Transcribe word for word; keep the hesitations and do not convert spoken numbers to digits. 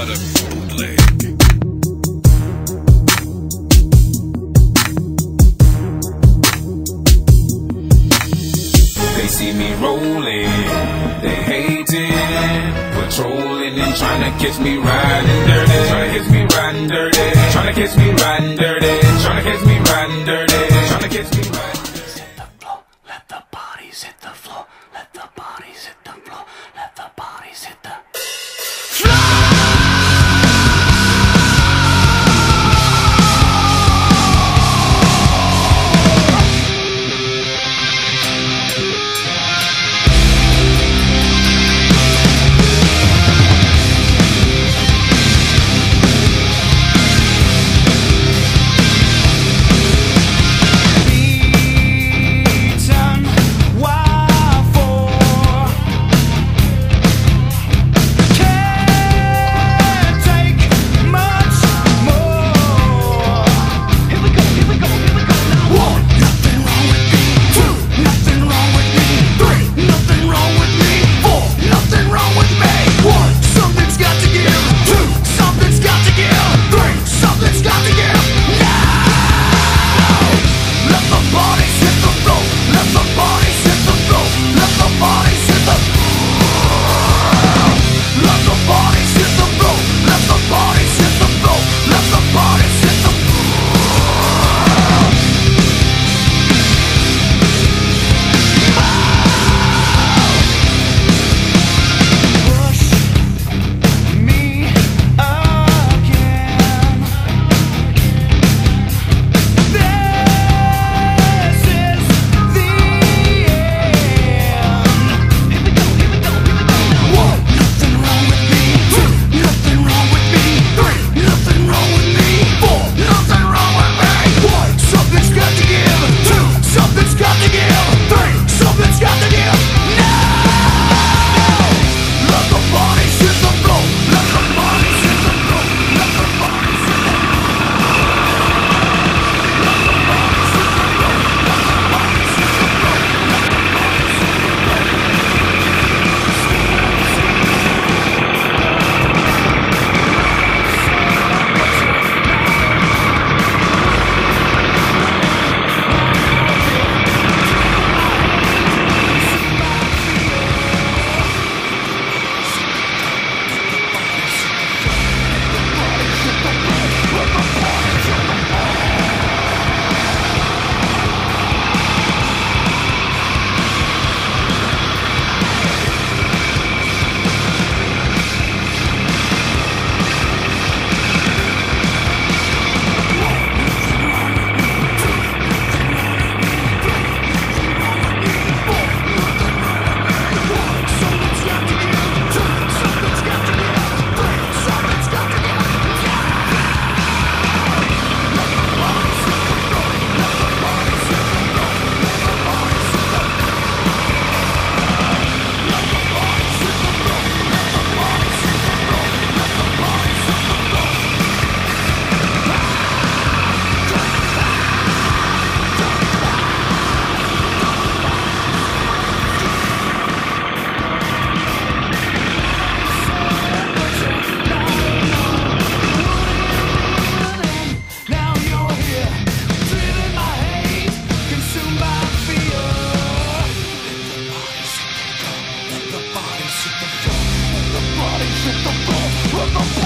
another bootleg. They see me rolling, they hating, patrolling and trying to catch me riding dirty, trying to catch me riding dirty, trying to catch me riding dirty, trying to catch me riding dirty, trying to catch me riding. Hit the floor, let the bodies hit the floor, let the bodies hit the floor, let the bodies hit the Hit the floor, hit the floor, hit the floor.